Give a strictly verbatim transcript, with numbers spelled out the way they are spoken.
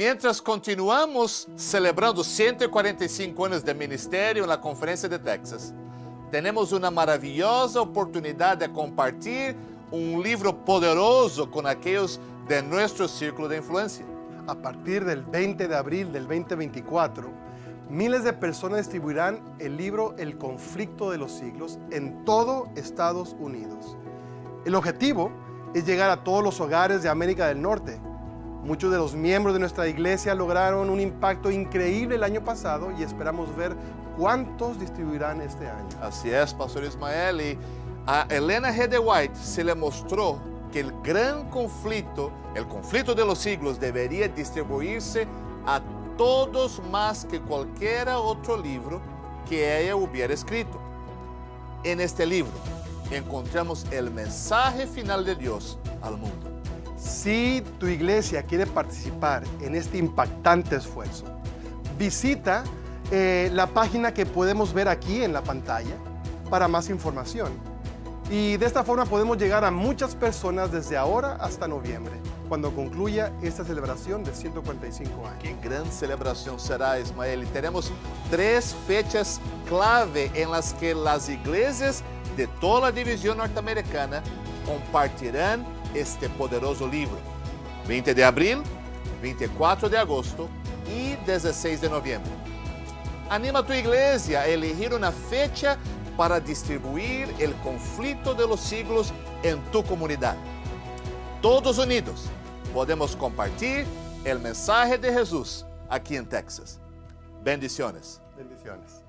mientras continuamos celebrando ciento cuarenta y cinco años de ministerio en la Conferencia de Texas, tenemos una maravillosa oportunidad de compartir un libro poderoso con aquellos de nuestro círculo de influencia. A partir del veinte de abril del veinte veinticuatro, miles de personas distribuirán el libro El conflicto de los siglos en todo Estados Unidos. El objetivo es llegar a todos los hogares de América del Norte. Muchos de los miembros de nuestra iglesia lograron un impacto increíble el año pasado y esperamos ver cuántos distribuirán este año. Así es, Pastor Ismael. Y a Elena G. de White se le mostró que el gran conflicto, el conflicto de los siglos, debería distribuirse a todos más que cualquier otro libro que ella hubiera escrito. En este libro encontramos el mensaje final de Dios al mundo. Si tu iglesia quiere participar en este impactante esfuerzo, visita eh, la página que podemos ver aquí en la pantalla para más información. Y de esta forma podemos llegar a muchas personas desde ahora hasta noviembre, cuando concluya esta celebración de ciento cuarenta y cinco años. Qué gran celebración será, Ismael. Y tenemos tres fechas clave en las que las iglesias de toda la división norteamericana compartirán este poderoso libro. veinte de abril, veinticuatro de agosto y dieciséis de noviembre. Anima a tu iglesia a elegir una fecha para distribuir el conflicto de los siglos en tu comunidad. Todos unidos podemos compartir el mensaje de Jesús aquí en Texas. Bendiciones. Bendiciones.